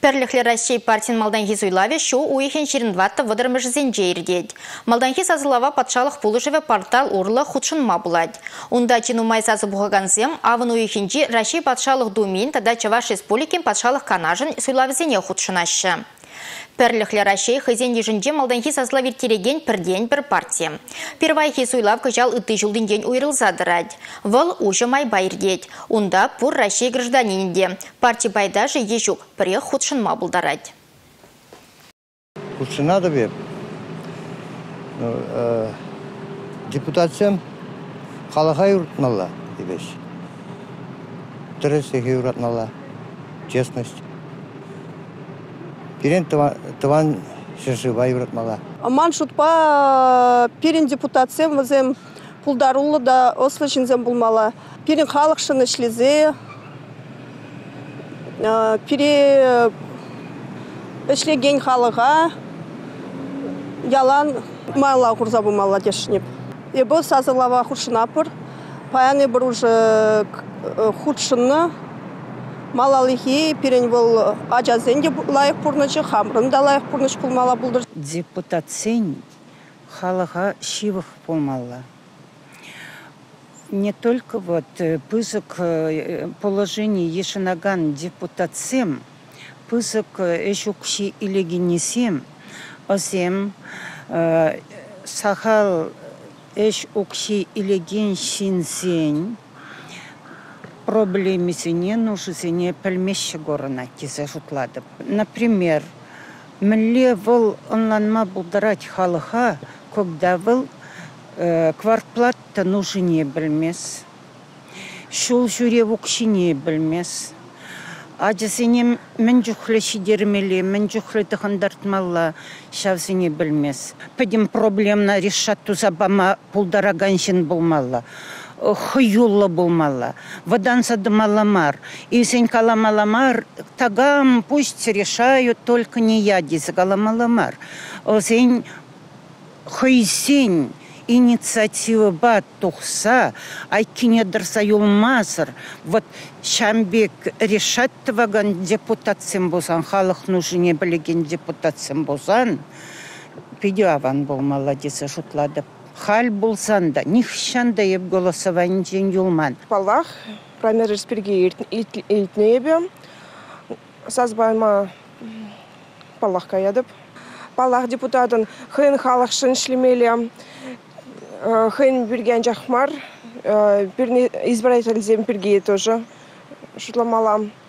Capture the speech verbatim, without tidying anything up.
Перлихлер России партиян Малданхи Зуйлаве шу уихен шеріндватты вадырмыжызен жейірдед. Малданхи сазылава патшалық пулышеве портал урлы худшынма булад. Унда чинумай сазы бұғаганзем, авын уихенжи Россия патшалық думин тада Чаваш республикин патшалық канажын Зуйлавызене худшынашы. Перлихлер России хызен ежінде Малданхи сазылавер тереген пірден бір партия. Первайхи Зуйлав кыжал үтті жылдың ден уйрылзадырад. Выл ужымай байырдед. Унда пур Россия гражданинде. Партия байдажы ежук піре худшынма булдарад. Худшына да беп. Депутациям халыға юртнала, дебеш. Түресеге юртнала. Честность. Перен тыван шешіва юртнала. Аман шутпа перен депутациям візем пулдарулы да ослышынзем булмала. Перен халықшыны шлезе. Пере ішлеген халыға ялан мала құрза булмала дешінеп. Ебі сазылава худшынапыр. Паяны бір уже худшыны малалихи перен был ажазенде лайық пұрнычы, хамрында лайық пұрныч пулмала бұлдыр. Депутацин халыға шивых пулмала. Не только вот пызык положение ешенаган депутациям, пызык эшукши илегенесем, озем сахал эш укши илеген шинзень, проблемисіне нужызіне пәлмеші горына кезі жұтладып. Например, мүлі выл онланма бұлдырать халыға, когда выл квартплатта нужыне білмес, шул жүре ұқшыне білмес. Ажысыне мен жүхлі шидермелі, мен жүхлі тұхындартмалла шавзыне білмес. Пәдім проблемна решатту забама пұлдараганшын болмалла. Хыюлы болмала, водан садымаламар. И сень каламаламар, тагам пусть решают, только не я дизгаламаламар. Сень хыйсень инициатива бат тухса, айкине дырса юлмазыр. Вот шамбек решат ваган депутациям бозан, халық нужыне білеген депутациям бозан, пидюаван болмала диза жұтладып. Хал болсан да, нихшанда еп голосование ден юлман. Палах, промерж перги илтнебе, сазбайма палах каядып. Палах депутатын хын халықшын шлемеле, хын берген жахмар, избирательзем перги тоже шутламалам.